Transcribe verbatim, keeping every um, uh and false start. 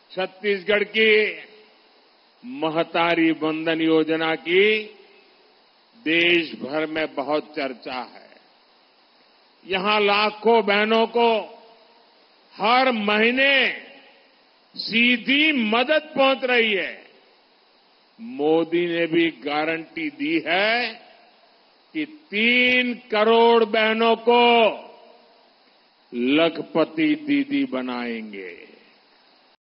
छत्तीसगढ़ की महतारी वंदन योजना की देश भर में बहुत चर्चा है। यहां लाखों बहनों को हर महीने सीधी मदद पहुंच रही है। मोदी ने भी गारंटी दी है कि तीन करोड़ बहनों को लखपति दीदी बनाएंगे।